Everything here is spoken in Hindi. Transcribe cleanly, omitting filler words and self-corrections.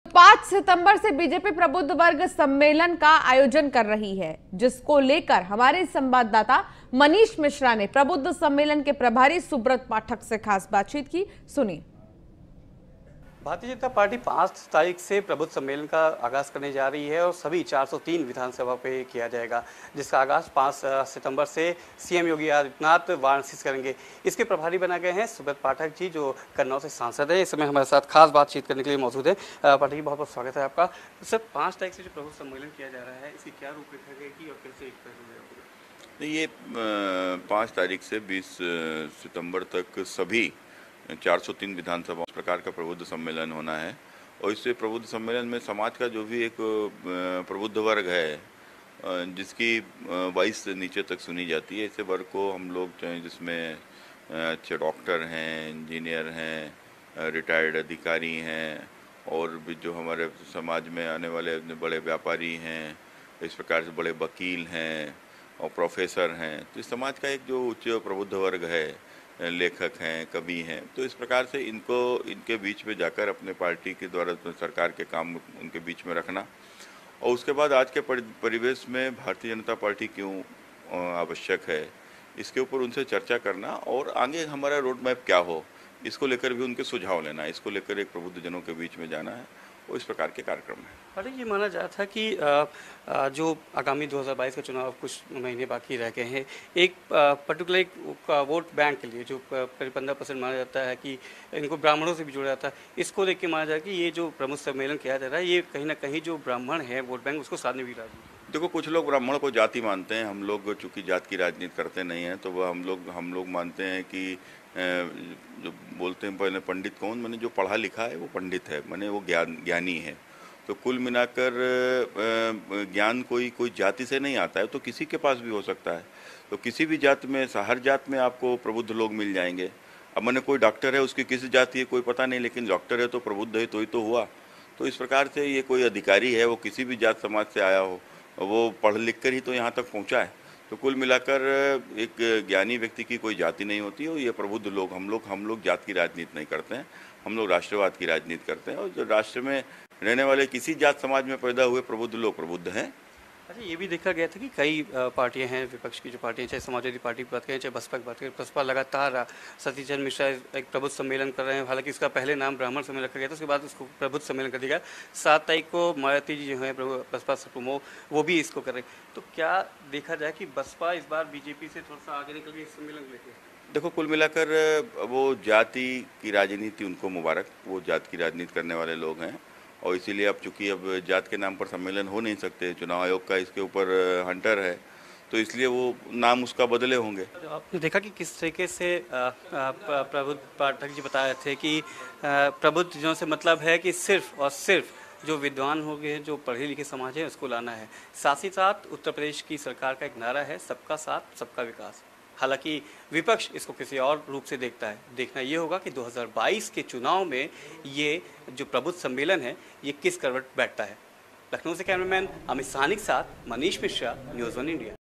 5 सितंबर से बीजेपी प्रबुद्ध वर्ग सम्मेलन का आयोजन कर रही है, जिसको लेकर हमारे संवाददाता मनीष मिश्रा ने प्रबुद्ध सम्मेलन के प्रभारी सुब्रत पाठक से खास बातचीत की। सुनिए। भारतीय जनता पार्टी 5 तारीख से प्रबुद्ध सम्मेलन का आगाज करने जा रही है और सभी 403 विधानसभा पे किया जाएगा, जिसका आगाज 5 सितंबर से सीएम योगी आदित्यनाथ वाराणसी से करेंगे। इसके प्रभारी बना गए हैं सुब्रत पाठक जी, जो कन्नौज से सांसद है। इस समय हमारे साथ खास बातचीत करने के लिए मौजूद है। पाठक जी, बहुत बहुत स्वागत है आपका। तो सर, 5 तारीख से जो प्रबुद्ध सम्मेलन किया जा रहा है, इसकी क्या रूपरेखा रहेगी और कैसे? ये 5 तारीख से 20 सितंबर तक सभी 403 विधानसभा इस प्रकार का प्रबुद्ध सम्मेलन होना है। और इससे प्रबुद्ध सम्मेलन में समाज का जो भी एक प्रबुद्ध वर्ग है, जिसकी 22 से नीचे तक सुनी जाती है, ऐसे वर्ग को हम लोग चाहें, जिसमें अच्छे डॉक्टर हैं, इंजीनियर हैं, रिटायर्ड अधिकारी हैं, और भी जो हमारे समाज में आने वाले बड़े व्यापारी हैं, इस प्रकार से बड़े वकील हैं और प्रोफेसर हैं। तो इस समाज का एक जो उच्च प्रबुद्ध वर्ग है, लेखक हैं, कवि हैं, तो इस प्रकार से इनके बीच में जाकर अपने पार्टी के द्वारा सरकार के काम उनके बीच में रखना, और उसके बाद आज के परिवेश में भारतीय जनता पार्टी क्यों आवश्यक है, इसके ऊपर उनसे चर्चा करना और आगे हमारा रोड मैप क्या हो, इसको लेकर भी उनके सुझाव लेना, इसको लेकर एक प्रबुद्ध जनों के बीच में जाना है। और इस प्रकार के कार्यक्रम है। अरे, ये माना जाता था कि जो आगामी 2022 का चुनाव कुछ महीने बाकी रह गए हैं, एक पर्टिकुलर वोट बैंक के लिए जो करीब 15% माना जाता है कि इनको ब्राह्मणों से भी जोड़ा जाता है, इसको लेकर के माना जाता है कि ये जो प्रमुख सम्मेलन किया जा रहा है, ये कहीं ना कहीं जो ब्राह्मण है वोट बैंक, उसको साधने भी राजी। देखो, कुछ लोग ब्राह्मण को जाति मानते हैं, हम लोग चूंकि जात की राजनीति करते नहीं हैं, तो वह हम लोग मानते हैं कि जो बोलते हैं पहले पंडित कौन, मैंने जो पढ़ा लिखा है वो पंडित है, मैंने वो ज्ञानी है। तो कुल मिलाकर ज्ञान कोई जाति से नहीं आता है, तो किसी के पास भी हो सकता है। तो किसी भी जात में, हर जात में आपको प्रबुद्ध लोग मिल जाएंगे। अब मैंने कोई डॉक्टर है, उसकी किस जाति है कोई पता नहीं, लेकिन डॉक्टर है तो प्रबुद्ध है, तो ही तो हुआ। तो इस प्रकार से ये कोई अधिकारी है, वो किसी भी जात समाज से आया हो, वो पढ़ लिख कर ही तो यहाँ तक पहुँचा है। तो कुल मिलाकर एक ज्ञानी व्यक्ति की कोई जाति नहीं होती है। ये प्रबुद्ध लोग, हम लोग जात की राजनीति नहीं करते हैं, हम लोग राष्ट्रवाद की राजनीति करते हैं। और जो राष्ट्र में रहने वाले किसी जात समाज में पैदा हुए प्रबुद्ध लोग प्रबुद्ध हैं। अच्छा, ये भी देखा गया था कि कई पार्टियां हैं, विपक्ष की जो पार्टियां, चाहे समाजवादी पार्टी की बात करें, चाहे बसपा की बात करें, बसपा लगातार सतीश चंद्र मिश्रा एक प्रबुद्ध सम्मेलन कर रहे हैं। हालांकि इसका पहले नाम ब्राह्मण सम्मेलन रखा गया था, उसके बाद उसको प्रबुद्ध सम्मेलन कर दिया गया। 7 तारीख को मायावती जी जो है बसपा सुप्रीमो, वो भी इसको कर रहे हैं। तो क्या देखा जाए कि बसपा इस बार बीजेपी से थोड़ा सा आगे निकल गई इस सम्मेलन को लेकर? देखो, कुल मिलाकर वो जाति की राजनीति, उनको मुबारक, वो जात की राजनीति करने वाले लोग हैं। और इसीलिए अब चूंकि अब जात के नाम पर सम्मेलन हो नहीं सकते, चुनाव आयोग का इसके ऊपर हंटर है, तो इसलिए वो नाम उसका बदले होंगे। तो आपने देखा कि किस तरीके से प्रबुद्ध पाठक जी बता रहे थे कि प्रबुद्ध जनों से मतलब है कि सिर्फ और सिर्फ जो विद्वान हो गए, जो पढ़े लिखे समाज है, उसको लाना है। साथ ही साथ उत्तर प्रदेश की सरकार का एक नारा है, सबका साथ सबका विकास। हालांकि विपक्ष इसको किसी और रूप से देखता है। देखना ये होगा कि 2022 के चुनाव में ये जो प्रबुद्ध सम्मेलन है, ये किस करवट बैठता है। लखनऊ से कैमरामैन अमित साहनी के साथ मनीष मिश्रा, न्यूज़ 1 इंडिया।